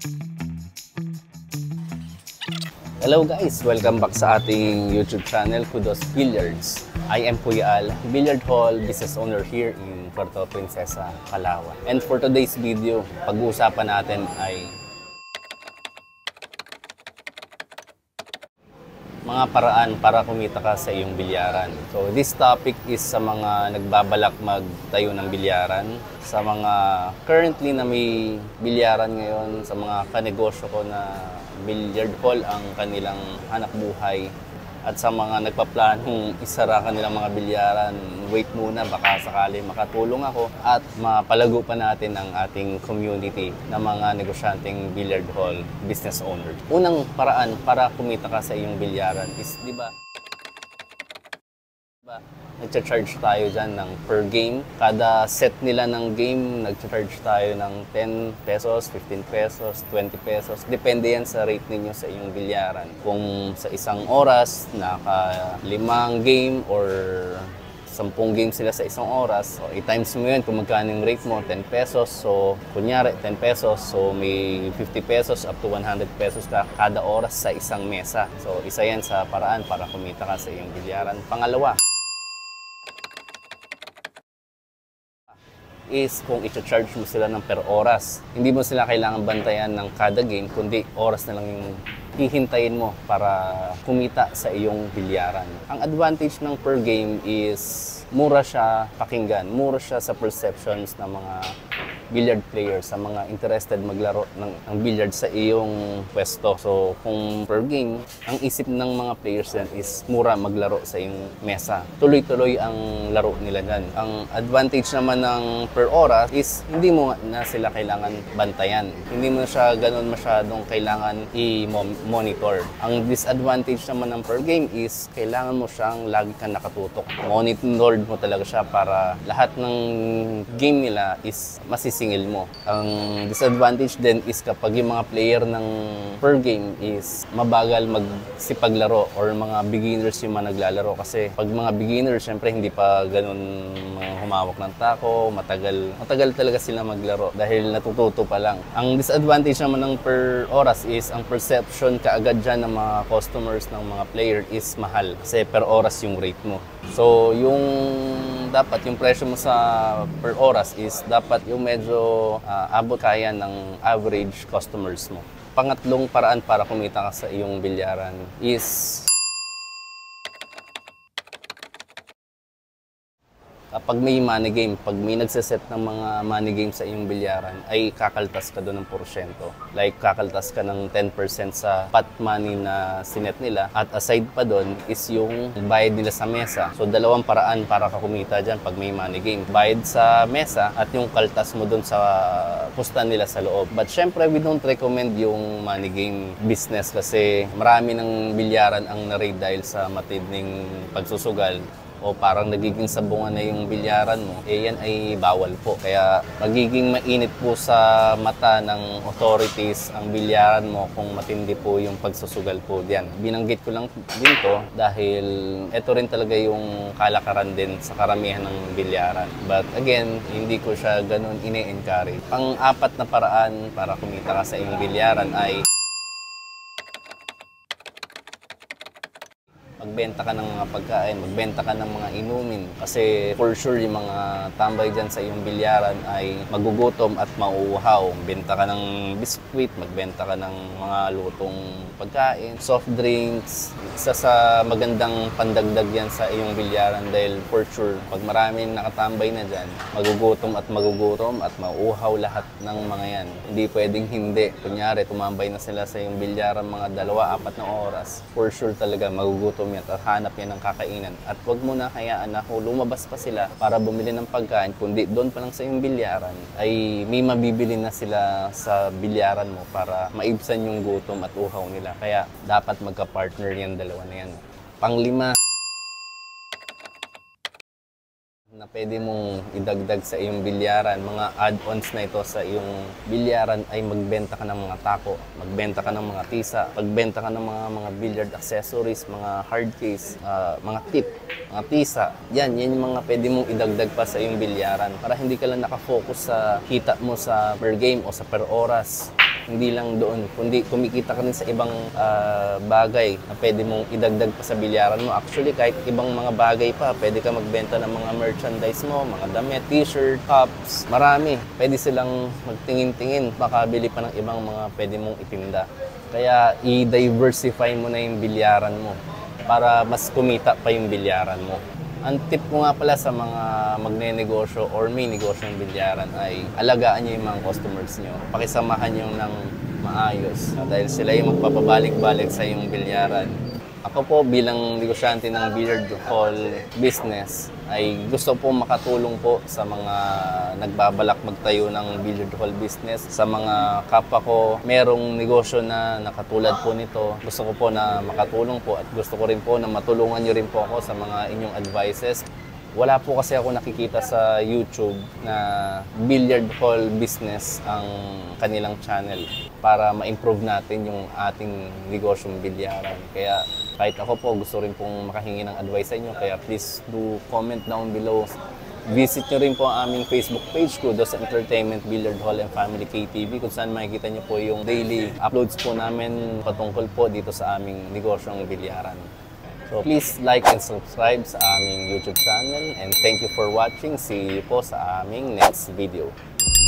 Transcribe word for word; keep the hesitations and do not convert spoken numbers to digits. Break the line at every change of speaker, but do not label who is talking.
Hello guys! Welcome back sa ating YouTube channel, Kudos Billiards. I am Kuya Al, Billiard Hall business owner here in Puerto Princesa, Palawan. And for today's video, pag-uusapan natin ay mga paraan para kumita ka sa iyong bilyaran. So this topic is sa mga nagbabalak magtayo ng bilyaran, sa mga currently na may bilyaran ngayon, sa mga kanegosyo ko na billiard hall ang kanilang hanap buhay, at sa mga nagpaplanong isara kanilang mga bilyaran, wait muna, baka sakali makatulong ako at mapalago pa natin ang ating community ng mga negosyanteng billiard hall business owner. Unang paraan para kumita ka sa iyong bilyaran is, di ba, ba nagcha-charge tayo dyan ng per game. Kada set nila ng game, nagcha-charge tayo ng ten pesos, fifteen pesos, twenty pesos. Depende yan sa rate ninyo sa iyong bilyaran. Kung sa isang oras, naka limang game or sampung game sila sa isang oras, so i-times mo yun kung magkano yung rate mo, ten pesos. So, kunyari, ten pesos. So, may fifty pesos up to one hundred pesos ka kada oras sa isang mesa. So, isa yan sa paraan para kumita ka sa iyong bilyaran. Pangalawa is kung i-charge mo sila ng per oras. Hindi mo sila kailangan bantayan ng kada game, kundi oras na lang yung hihintayin mo para kumita sa iyong bilyaran. Ang advantage ng per game is mura siya pakinggan, mura siya sa perceptions ng mga billiard players, sa mga interested maglaro ng, ng billiard sa iyong pwesto. So, kung per game, ang isip ng mga players yan is mura maglaro sa iyong mesa. Tuloy-tuloy ang laro nila dyan. Ang advantage naman ng per oras is hindi mo na sila kailangan bantayan. Hindi mo siya ganun masyadong kailangan i-monitor. Ang disadvantage naman ng per game is kailangan mo siyang lagi kang nakatutok. Monitored mo talaga siya para lahat ng game nila is masisingil mo. Ang disadvantage din is kapag yung mga player ng per game is mabagal magsipaglaro or mga beginners yung mga naglalaro. Kasi pag mga beginners, syempre hindi pa ganun humawak ng tako, matagal, matagal talaga sila maglaro dahil natututo pa lang. Ang disadvantage naman ng per oras is ang perception kaagad dyan ng mga customers ng mga player is mahal kasi per oras yung rate mo. So yung dapat yung presyo mo sa per oras is dapat yung medyo uh, abot kaya ng average customers mo. Pangatlong paraan para kumita ka sa iyong bilyaran is kapag may money game, pag may nagsaset ng mga money game sa iyong bilyaran, ay kakaltas ka doon ng porsyento. Like, kakaltas ka ng ten percent sa pot money na sinet nila. At aside pa doon is yung bayad nila sa mesa. So, dalawang paraan para ka kumita dyan pag may money game. Bayad sa mesa at yung kaltas mo doon sa pusta nila sa loob. But syempre, we don't recommend yung money game business kasi marami ng bilyaran ang na-raid dahil sa matinding pagsusugal o parang nagiging sabungan na yung bilyaran mo, eh yan ay bawal po. Kaya magiging mainit po sa mata ng authorities ang bilyaran mo kung matindi po yung pagsusugal po diyan. Binanggit ko lang din to dahil ito rin talaga yung kalakaran din sa karamihan ng bilyaran. But again, hindi ko siya ganun ine-encourage. Pang-apat na paraan para kumita ka sa iyong bilyaran ay magbenta ka ng mga pagkain, magbenta ka ng mga inumin. Kasi for sure yung mga tambay dyan sa iyong bilyaran ay magugutom at mauuhaw. Magbenta ka ng biskwit, magbenta ka ng mga lutong pagkain, soft drinks. Isa sa magandang pandagdag yan sa iyong bilyaran dahil for sure, pag maraming nakatambay na dyan, magugutom at magugutom at mauuhaw lahat ng mga yan. Hindi pwedeng hindi. Kunyari, tumambay na sila sa iyong bilyaran mga dalawa, apat na oras. For sure talaga, magugutom yan at hanap yan ng kakainan. At huwag mo na hayaan na kung lumabas pa sila para bumili ng pagkain, kundi doon pa lang sa iyong bilyaran, ay may mabibili na sila sa bilyaran mo para maibsan yung gutom at uhaw nila. Kaya dapat magka-partner yan, dalawa na yan. Panglima na pwede mong idagdag sa iyong bilyaran, mga add-ons na ito sa iyong bilyaran ay magbenta ka ng mga tako, magbenta ka ng mga tisa, magbenta ka ng mga mga billiard accessories, mga hard case, uh, mga tip, mga tisa. Yan, yan yung mga pwede mong idagdag pa sa iyong bilyaran para hindi ka lang nakafocus sa kita mo sa per game o sa per oras. Hindi lang doon, kundi kumikita ka rin sa ibang uh, bagay na pwede mong idagdag pa sa bilyaran mo. Actually, kahit ibang mga bagay pa, pwede ka magbenta ng mga merchandise mo, mga damit, t-shirt, cups, marami. Pwede silang magtingin-tingin, makabili pa ng ibang mga pwede mong itinda. Kaya i-diversify mo na yung bilyaran mo para mas kumita pa yung bilyaran mo. Ang tip ko nga pala sa mga magne-negosyo or may negosyo ng bilyaran ay alagaan nyo yung mga customers nyo. Pakisamahan nyo ng maayos dahil sila yung magpapabalik-balik sa yung bilyaran. Ako po bilang negosyante ng billiard hall business ay gusto po makatulong po sa mga nagbabalak magtayo ng billiard hall business. Sa mga kapwa ko merong negosyo na nakatulad po nito, gusto ko po na makatulong po at gusto ko rin po na matulungan nyo rin po ako sa mga inyong advices. Wala po kasi ako nakikita sa YouTube na billiard hall business ang kanilang channel para ma-improve natin yung ating negosyong bilyaran. Kaya kahit ako po gusto rin pong makahingi ng advice sa inyo, kaya please do comment down below. Visit nyo rin po ang aming Facebook page ko, Dos Entertainment Billiard Hall and Family K T V, kung saan makikita nyo po yung daily uploads po namin patungkol po dito sa aming negosyong bilyaran. So please like and subscribe sa aming YouTube channel and thank you for watching. See you po sa aming next video.